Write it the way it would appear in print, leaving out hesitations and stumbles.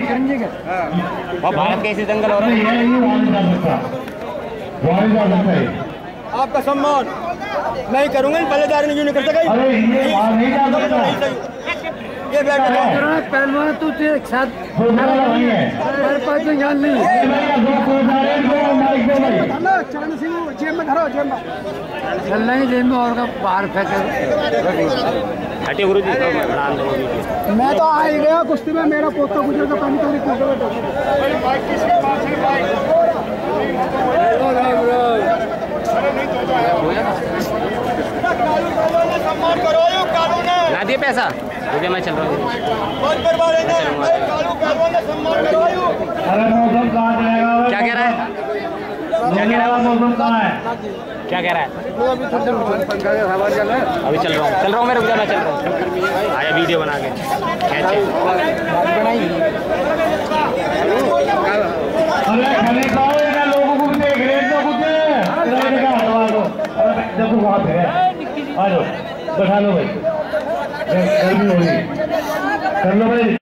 भारत के ऐसे जंगल और आपका सम्मान मैं करूंगा, पहलेदार नहीं कर सका। ये पहलवान तू एक साथ मेरे पास तो ज्ञान नहीं है। चल नहीं जेब में और का बाहर फेंके हटे गुरु जी। मैं तो आ ही गया कुश्ती में, मेरा पोता गुजर का पानी ला दिए पैसा मुझे, मैं चल रहा हूँ। क्या कह रहा है? क्या कह रहा है? क्या कह रहा है? अभी चल रहा हूँ मैं, रुक जा, मैं चल रहा हूँ। आया वीडियो बना के कैसे लोगों को भी देख रहे हैं, बैठा लो भाई, गर्मी हो रही, कर लो भाई।